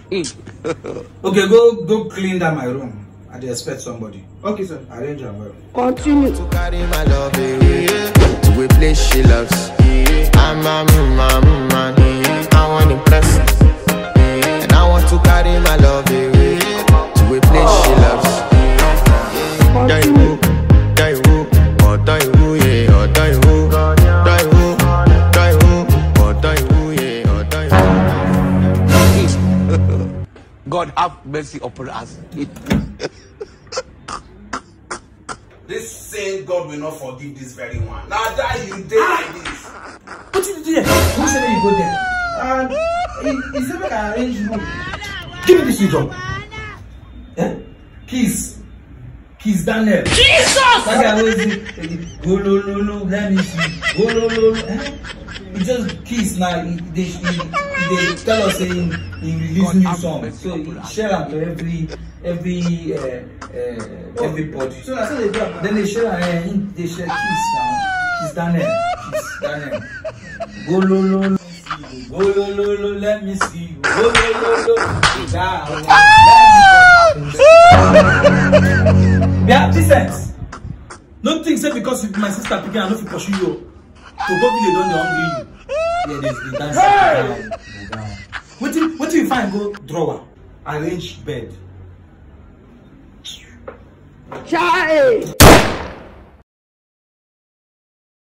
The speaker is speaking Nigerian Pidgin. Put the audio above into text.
Okay, go clean down my room. I dey expect somebody. Okay, sir. Arrange am well. Continue. To carry my love away to a place she loves. I'm a man. I want to impress. And I want to carry my love away to a place she loves. God have mercy upon us. This same God will not forgive this very one. Now that you did like this. What did you do there? Who said you go there? And he said, I arrange room. Give me this new job. Eh? Kiss Daniel. Jesus! That guy always go lo, let me see. Go lo. He just kiss now. They tell us saying he release new song. So he share them to everybody. So that's how they do it. Then they share kiss now. Kiss Daniel. Go lo, let me see. Go lo. Be have decent. No think say because if my sister picking, I know if you pursue you. To go video don't hungry you. Yeah, they dance down. What do you find? Go drawer. Arrange bed. Child.